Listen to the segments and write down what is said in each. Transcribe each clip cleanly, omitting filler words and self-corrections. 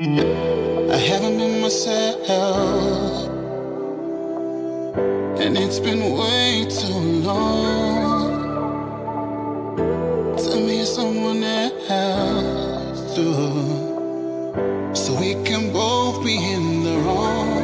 I haven't been myself, and it's been way too long. Tell me someone else too, so we can both be in the wrong.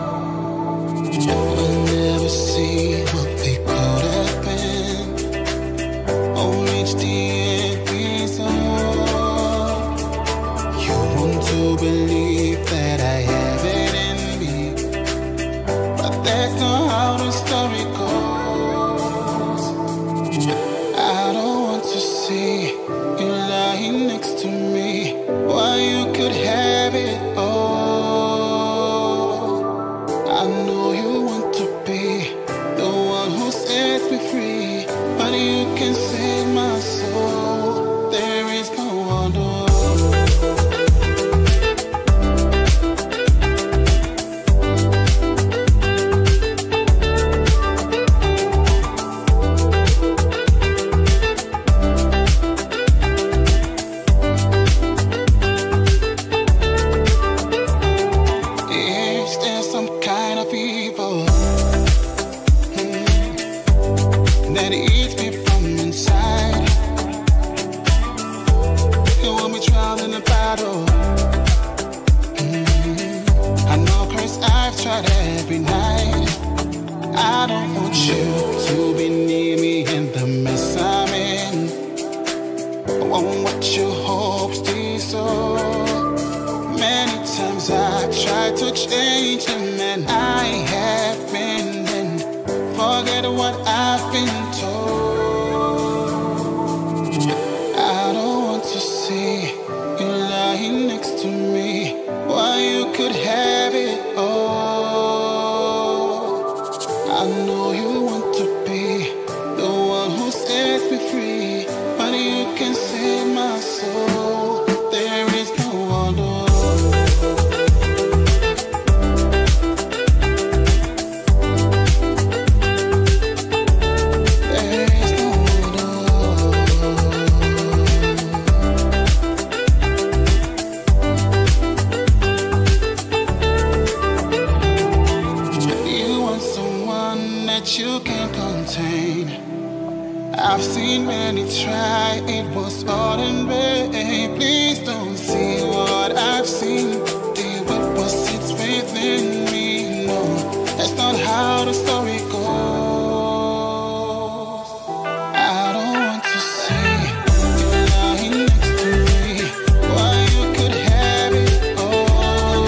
We'll never see what they could have been, or reach the end result. You want to believe that I have it in me, but that's not how the story goes. I don't want to see you lying next to me while you could have it all. I know you want to be the one who sets me free, but you can save my soul. There is no one to that eats me from inside. You want me drowned in a battle. I know, 'cause I've tried every night. I don't want you to be near me in the mess I'm in. I won't watch your hopes dissolve. Many times I've tried to change them, and I have been. Forget what I've been told. I don't want to see you lying next to me while you could have it all. I know you want to be the one who sets me free, but you can save my soul. There is no one to you can't contain. I've seen many try, it was all in vain. Please don't see what I've seen. Deal with what sits within me. No, that's not how the story goes. I don't want to see you lying next to me while you could have it all.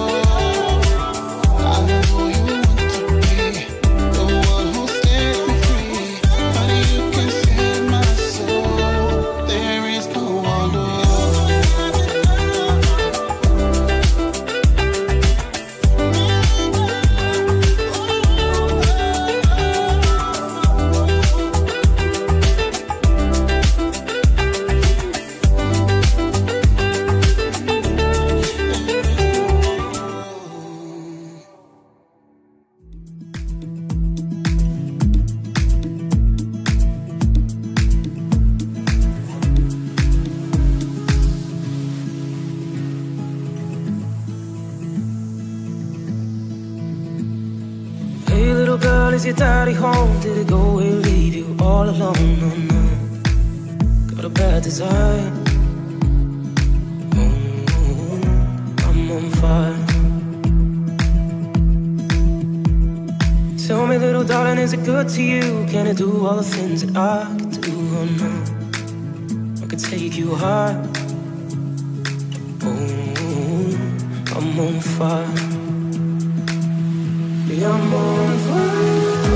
I know you want to be the one who sets me free, but you can save my soul. There is no one to Is your daddy home? Did he go and leave you all alone? No, no. Got a bad desire. I'm on fire. Tell me, little darling, is it good to you? Can I do all the things that I could do? Oh no, I could take you high. I'm on fire. Yeah, I'm on fire.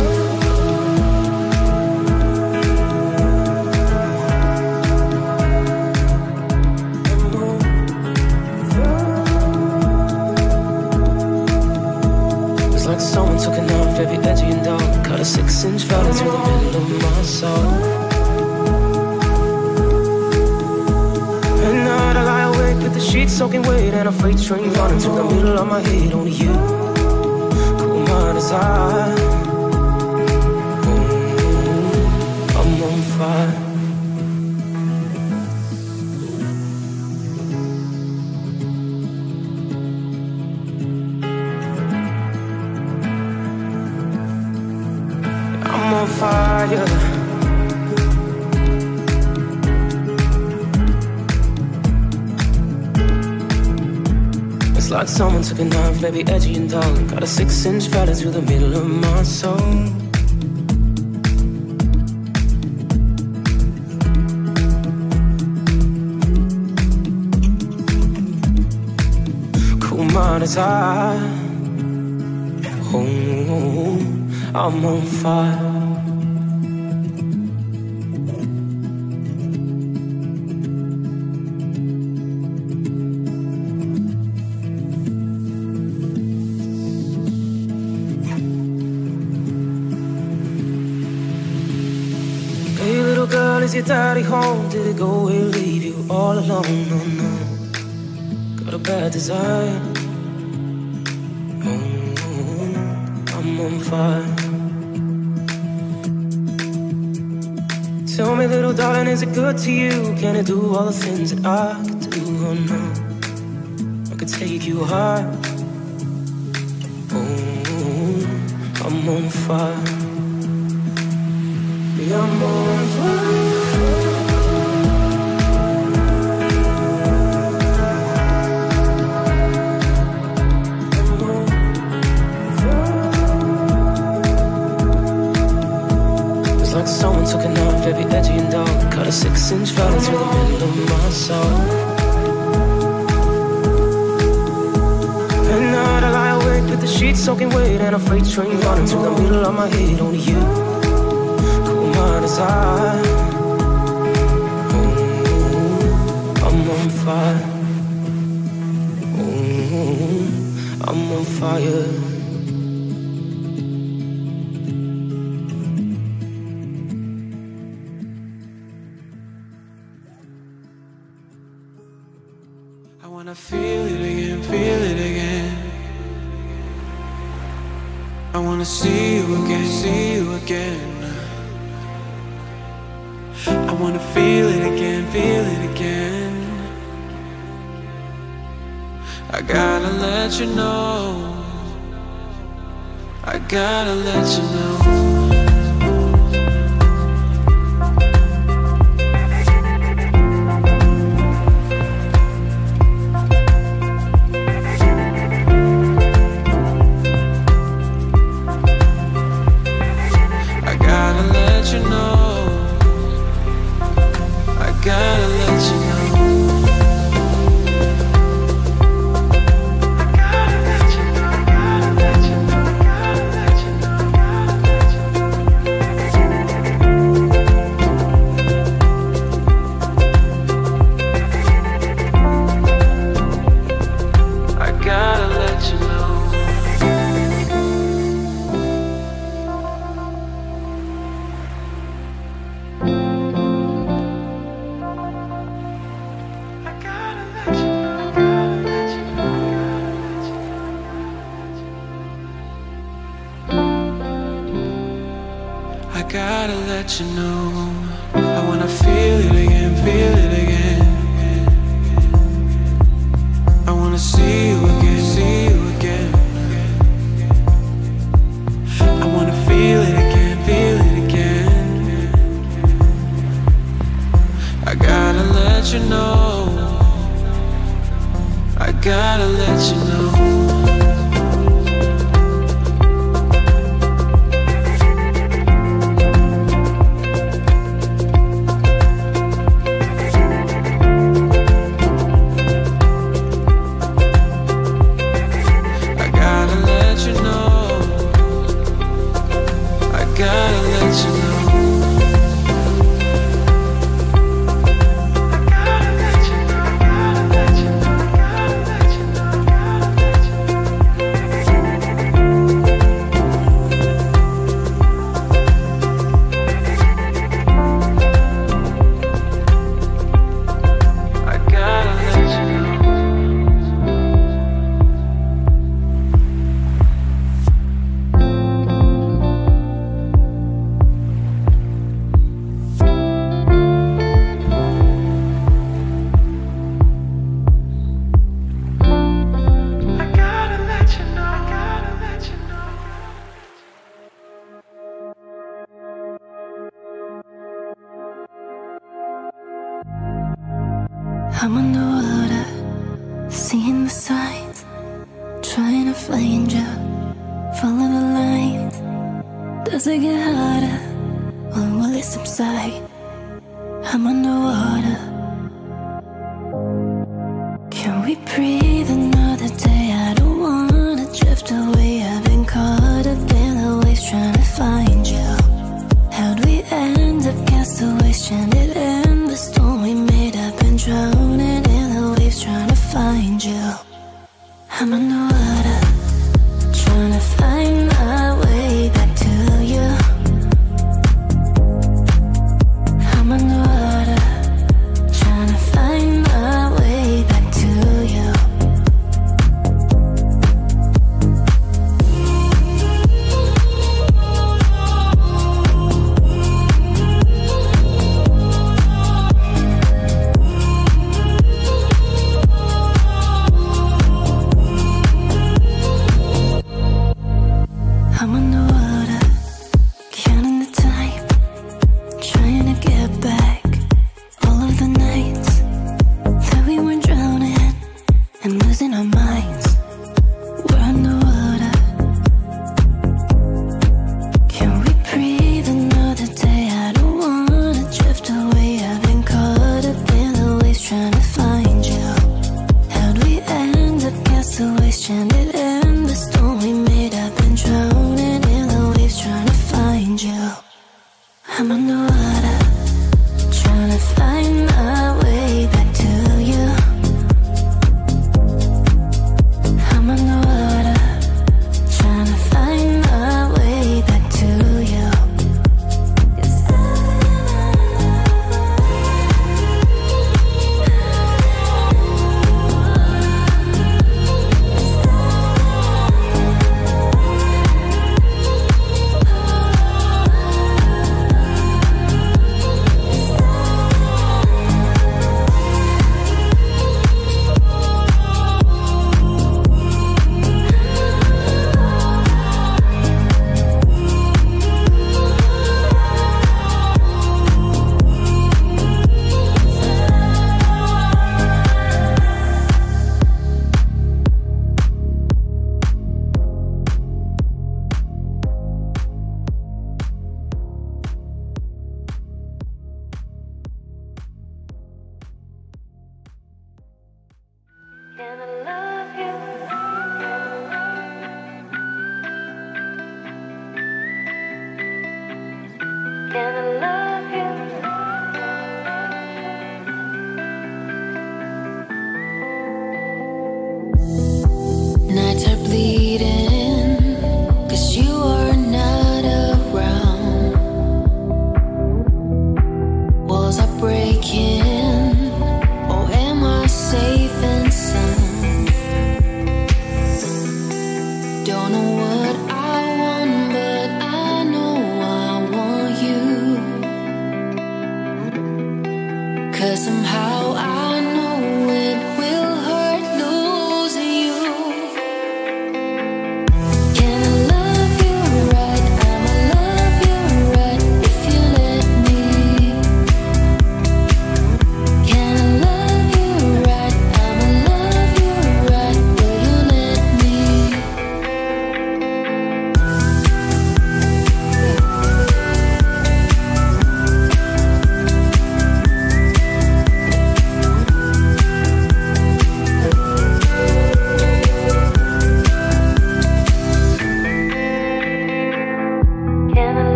Someone took a knife, very edgy and dark, cut a 6-inch valley through the middle of my soul. At night I lie awake with the sheets soaking wet, and a freight train running through the middle of my head. Only you, cool mind as I. I'm on fire. fire. It's like someone took a knife, baby, edgy and dull. Got a 6-inch fella through the middle of my soul. Cool mind as I, oh, I'm on fire. Is your daddy home? Did it go away, leave you all alone? No, no. Got a bad desire. Oh, I'm on fire. Tell me, little darling, is it good to you? Can it do all the things that I could do? Oh no, I could take you high. Oh, I'm on fire. Yeah, I'm on fire. Someone took a knife, baby, edgy and dull. Cut a 6-inch fella through the middle of my soul. At night I lie awake with the sheets soaking wet, and a freight train running through the middle of my head. Only you, cool mind as I, oh, I'm on fire. Oh, I'm on fire. I wanna feel it again, feel it again. I wanna see you again, see you again. I wanna feel it again, feel it again. I gotta let you know, I gotta let you know. I gotta let you know, I wanna feel it again, feel it again. I wanna see you again, see you again. I wanna feel it again, feel it again. I gotta let you know, I gotta let you know. I'm underwater, seeing the signs, trying to find you, follow the lines. Does it get harder, or will it subside? I'm underwater. Can we breathe another day? I don't wanna drift away. I've been caught up in the waves trying to find you. How'd we end up castaways, stranded in the storm we made up and drowning in the waves trying to find you. I'm underwater, trying to find my way back to you. I'm underwater, trying to find my way back to you. I'm underwater, counting the time, trying to get back all of the nights that we were drowning and losing our minds. We're underwater. Can we breathe another day? I don't wanna drift away. I've been caught up in the waves trying to find you. How'd we end up castaways, stranded in the storm we made up and drowning in the waves trying to find you. I'm underwater, trying to find my way back to you. I'm underwater, trying to find my way back to you. 'Cause can I love you? Can I love you? Nights are bleeding, 'cause you are not around. Walls are breaking, oh am I safe and sound?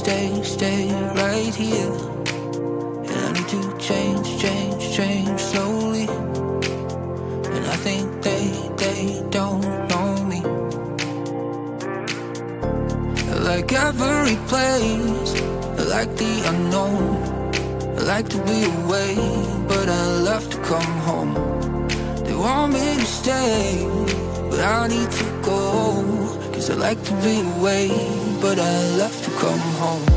stay right here. And I need to change slowly. And I think they don't know me. I like every place, I like the unknown. I like to be away, but I love to come home. They want me to stay, but I need to go. Cause I like to be away, but I love to come home.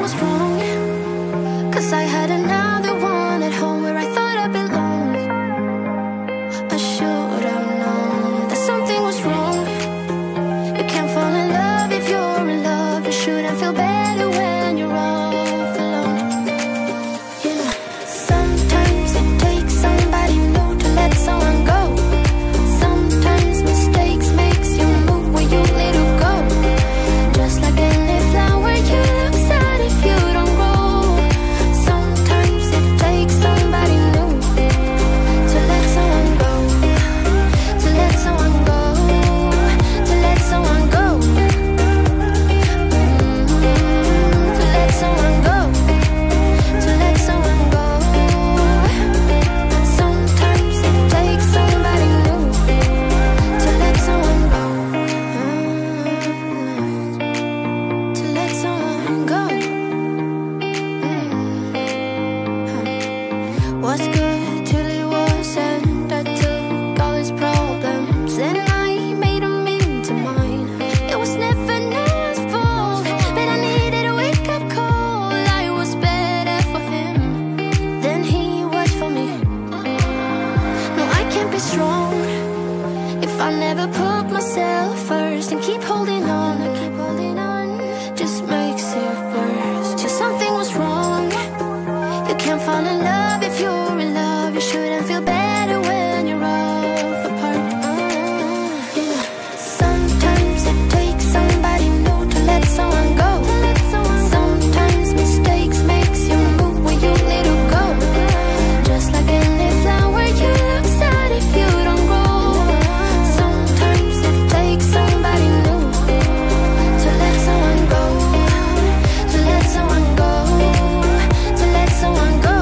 was wrong, 'cause I had another one at home where I thought I belonged. I should have known that something was wrong. You can't fall in love if you're in love. You shouldn't feel better when you're off alone. You know, sometimes it takes somebody new to let someone go. Sometimes mistakes makes you move where you need to go. Just like any flower, you look sad if you don't grow. Sometimes it takes somebody new to let someone go. To let someone go. To let someone go. To let someone go. To let someone go. Sometimes it takes somebody new to let someone go. To let someone go. Was good till it wasn't. I took all his problems and I made them into mine. It was never Noah's fault, but I needed a wake-up call. I was better for him than he was for me. No, I can't be strong if I never put myself first and keep holding on. I keep holding on, just makes it worse. Till something was wrong. You can't fall in love if you're in love. You shouldn't feel better when you're off apart. Yeah. Sometimes it takes somebody new to let someone go. Sometimes mistakes makes you move where you need to go. Just like any flower, you look sad if you don't grow. Sometimes it takes somebody new to let someone go. To let someone go. To let someone go.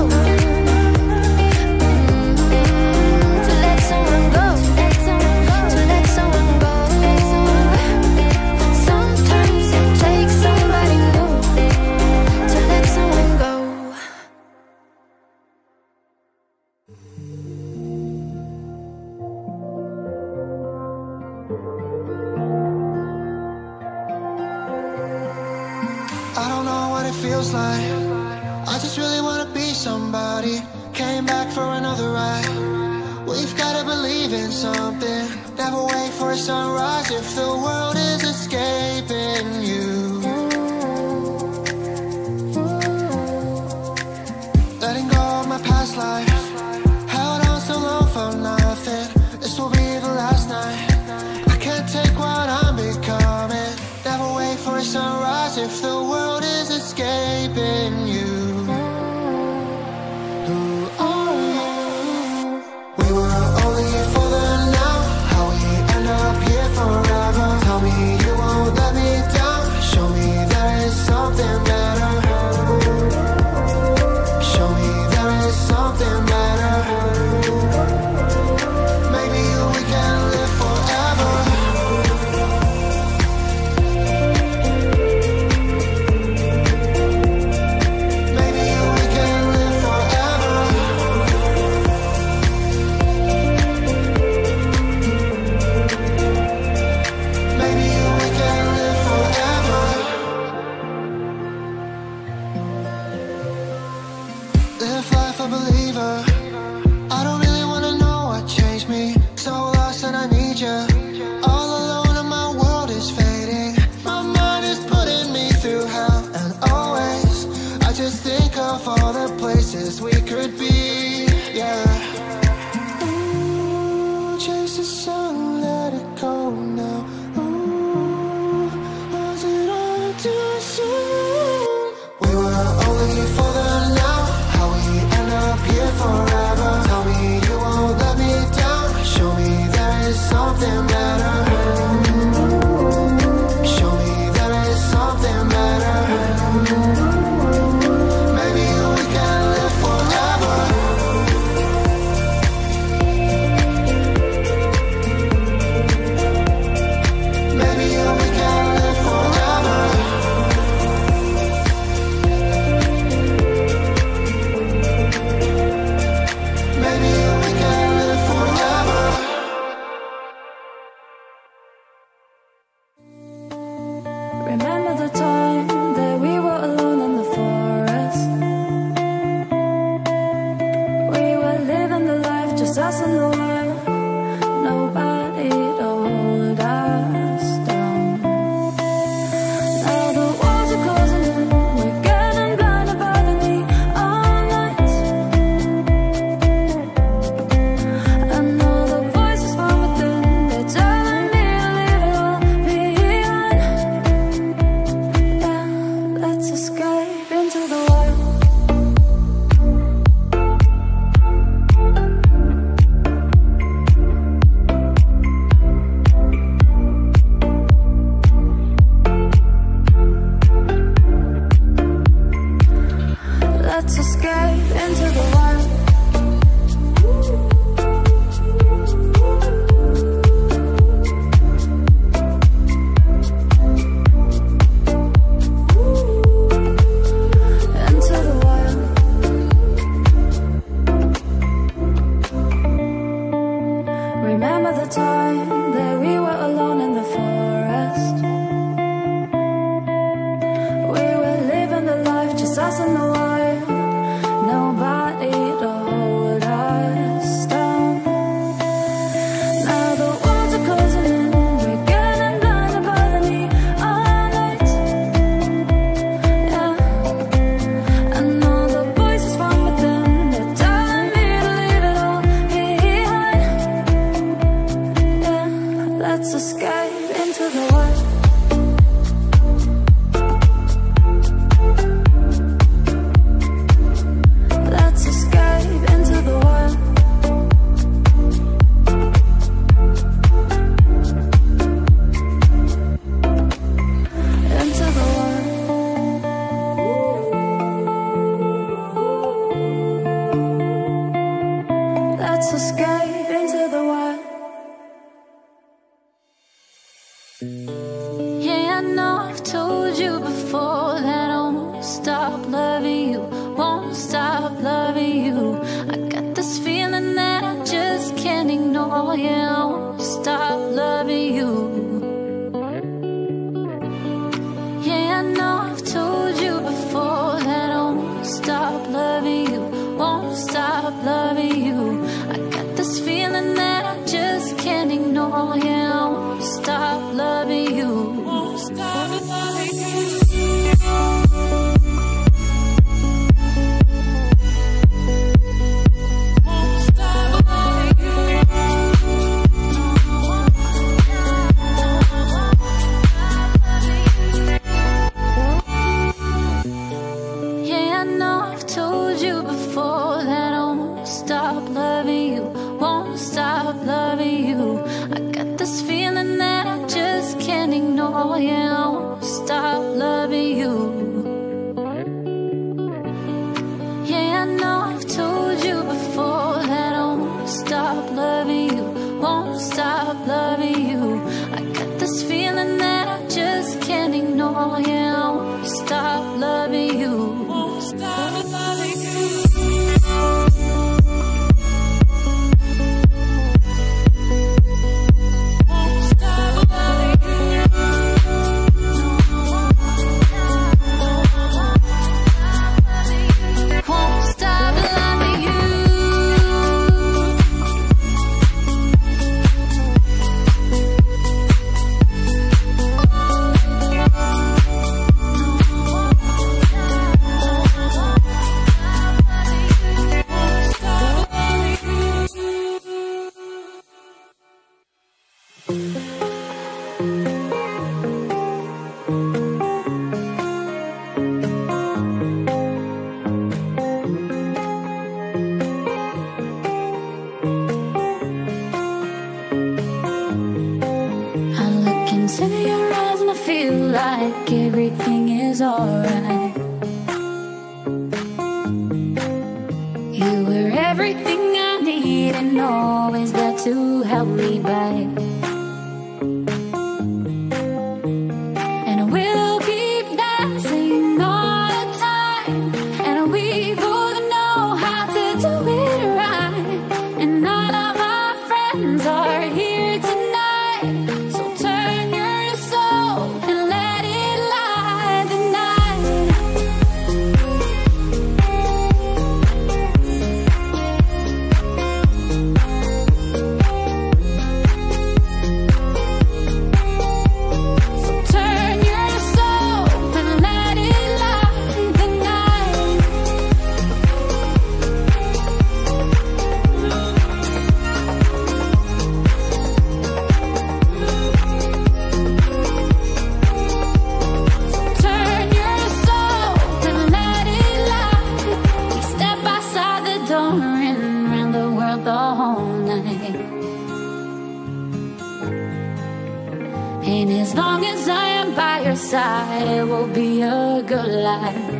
To let someone go. To let someone go. Sometimes it takes somebody new to let someone go. I don't know what it feels like. I just really wanna be somebody. Came back for another ride. We've gotta believe in something. Never wait for a sunrise if the world is escaping you. Letting go of my past life. Held on so long for nothing. This will be the last night. I can't take what I'm becoming. Never wait for a sunrise if the world is escaping you. Who are you? We were only here for the now. How we end up here forever. Tell me you won't let me down. Show me there is something better. Show me there is something better. Maybe we can live forever. into the wild. Let's escape into the wild. Remember the time that we were alone in the forest. We were living the life, just us in the wild. Nobody to hold us down. Now the walls are closing in. We're getting blinded by the neon lights. Yeah, and all the voices from within, they're telling me to leave it all behind. Let's escape into the wild. Let's escape into the wild. Into the wild. Let's escape into the wild. Yeah, I know I've told you before that I won't stop loving you, won't stop loving you. I got this feeling that I just can't ignore. Yeah, I won't stop loving you. Yeah, I know I've told you before that I won't stop loving you, won't stop loving you. I got this feeling that I just can't ignore. Yeah, I won't stop loving you. Won't stop loving you. Won't stop loving you. Yeah, I know I've told you before that I won't stop loving you, won't stop loving you. I got this feeling that I just can't ignore. Yeah, I won't stop loving you. Yeah, I know I've told you before that I won't stop loving you, won't stop loving you. I got this feeling that I just can't ignore. Yeah, I won't stop loving you, won't stop loving you. Won't stop loving you. Won't stop loving you. I look into your eyes and I feel like everything is alright. You were everything I need and always there to help me back. And we'll keep dancing all the time, and we both know how to do it right. And all of our friends are here tonight, so turn your soul and let it light the night. side, it will be a good life.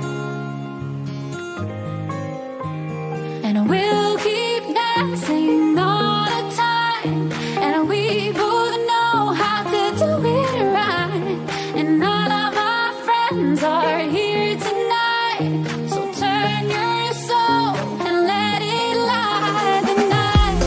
And we'll keep dancing all the time, and we both know how to do it right. And all of our friends are here tonight, so turn your soul and let it light the night.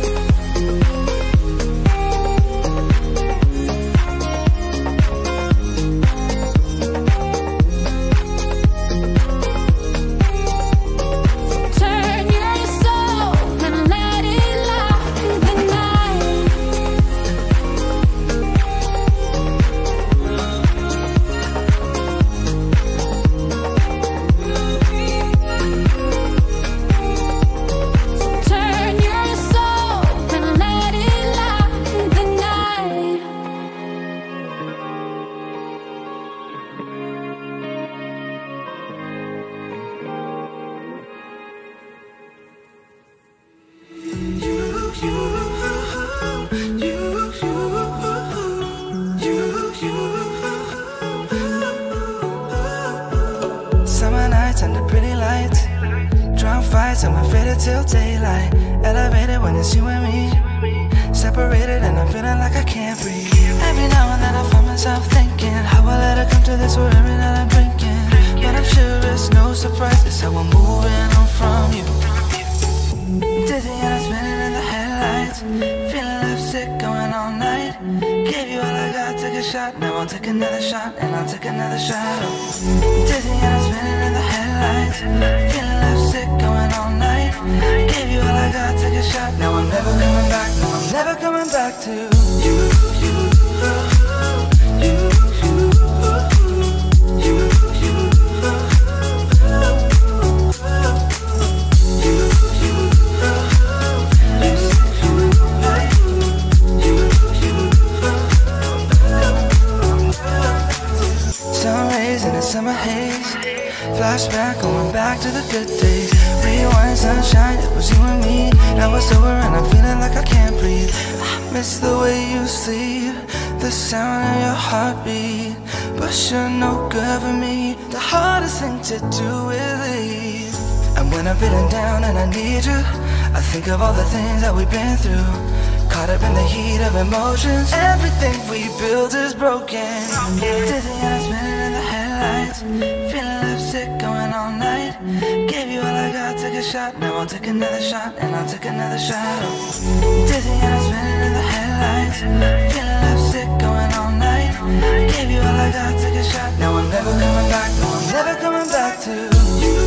Turn your soul and let it light the night. Turn your soul and let it light the night. Summer nights under pretty lights, drunk fights, I'm afraid till daylight. Elevated when it's you and me, separated and I'm feeling like I can't breathe. Every now and then I find myself thinking, how I let it come to this where every night I'm drinking. But I'm sure it's no surprise, it's how I'm moving on from you. Dizzy and I'm spinning in the headlights, feeling left sick, going all night. Gave you all I got, took a shot, now I'll take another shot, and I'll take another shot. Dizzy and I'm spinning in the headlights, feeling left sick, going all night. Gave you all I got, took a shot, now I'm never coming back, no, I'm never coming back to you. Sun rays in the summer haze, flashback, going back to the good days. Rewind, sunshine, it was you and me. Now it's over and I'm feeling like I can't breathe. I miss the way you sleep, the sound of your heartbeat. But you're no good for me, the hardest thing to do is leave. And when I'm feeling down and I need you, I think of all the things that we've been through. Caught up in the heat of emotions, everything we built is broken. Dizzy and I'm spinning in the headlights, feeling left sick, going all night. Gave you all I got, took a shot, now I'll take another shot, and I'll take another shot. Dizzy and I'm spinning in the headlights, feeling left sick, going all night. Gave you all I got, took a shot, now I'm never coming back, no, I'm never coming back to you.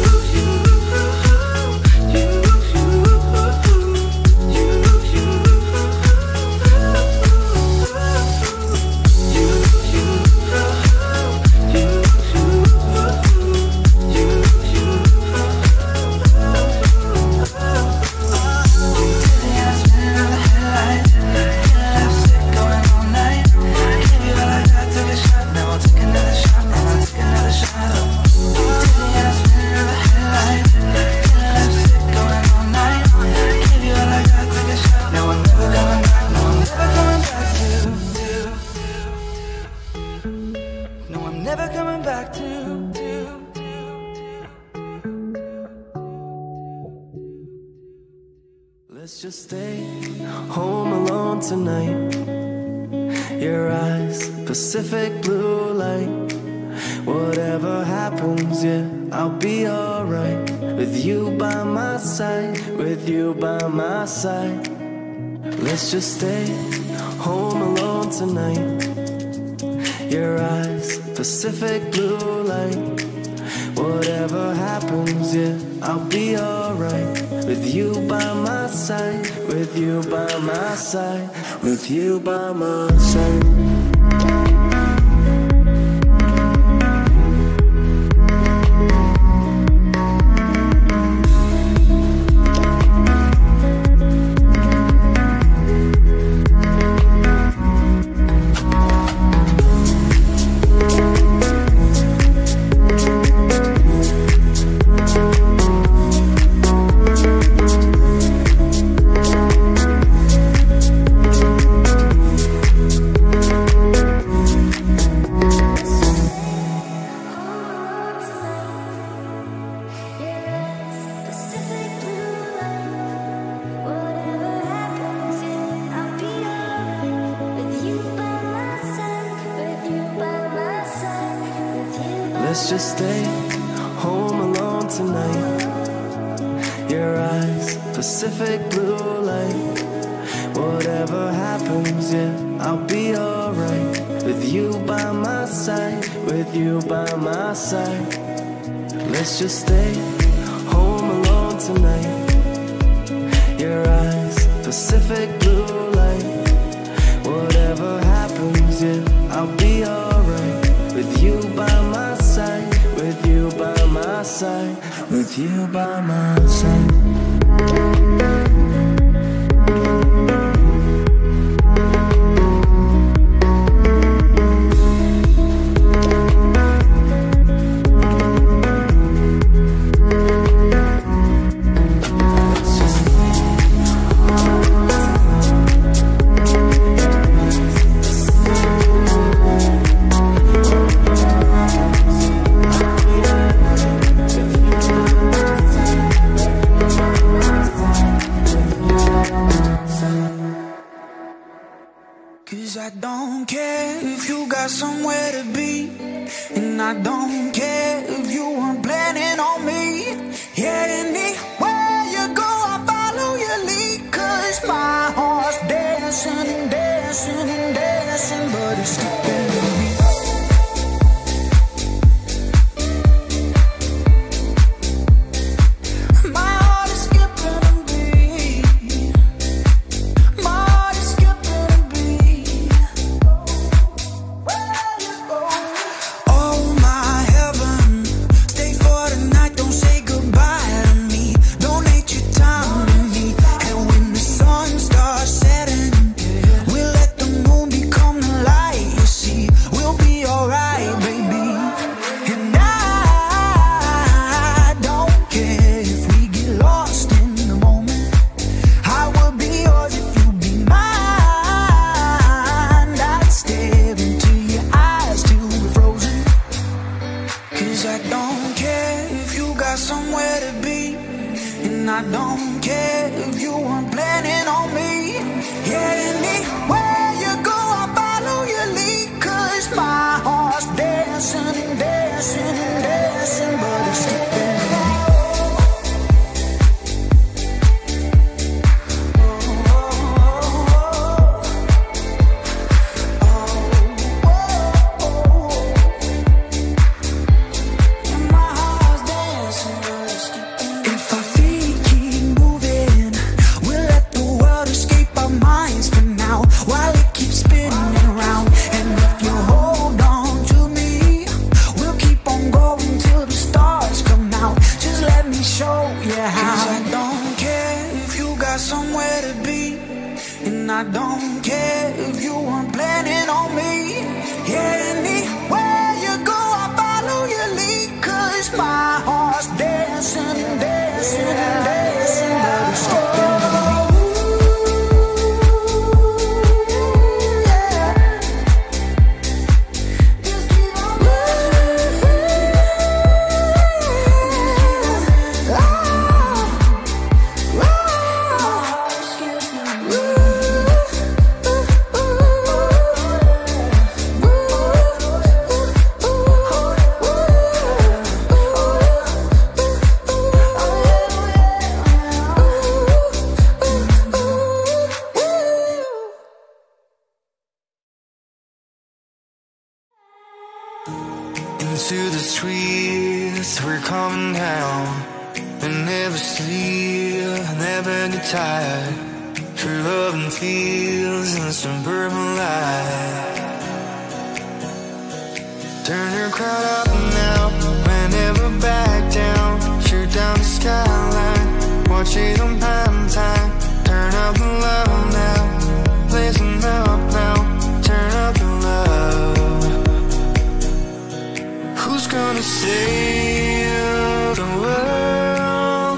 Let's just stay home alone tonight. Your eyes, Pacific blue light. Whatever happens, yeah, I'll be alright. With you by my side, with you by my side. Let's just stay home alone tonight. Your eyes, Pacific blue light. Whatever happens, yeah, I'll be alright. With you by my side, with you by my side, with you by my side. Let's just stay home alone tonight. Your eyes, Pacific blue light. Whatever happens, yeah, I'll be alright. With you by my side, with you by my side. Let's just stay home alone tonight. Your eyes, Pacific blue light. Whatever happens, yeah, I'll be alright. With you by my side, with you by my side, with you by my side. I don't care if you got somewhere to be, and I don't care if you weren't planning on me. Yeah, anywhere you go, I follow your lead, 'cause my heart's dancing and dancing and dancing, but it's skipping the beat. Into the streets, we're coming down. We never sleep, never get tired. Through urban fields and suburban life. Turn your crowd up now, we'll never back down. Shoot down the skyline, watch it on prime time. Turn up the love now, listen up now. Turn up the love. Who's gonna save the world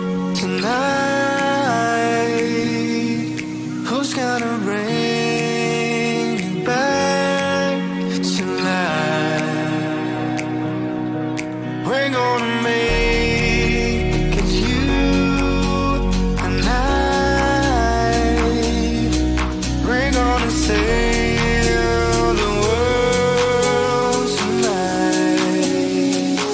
tonight? Who's gonna bring it back to life? We're gonna make it you and I. We're gonna save the world tonight.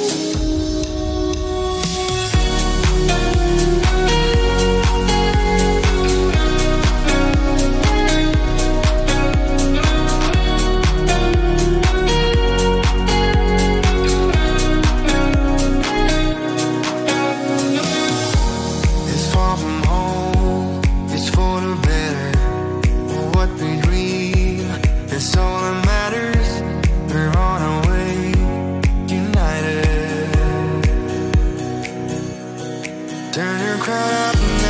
Turn your crowd up and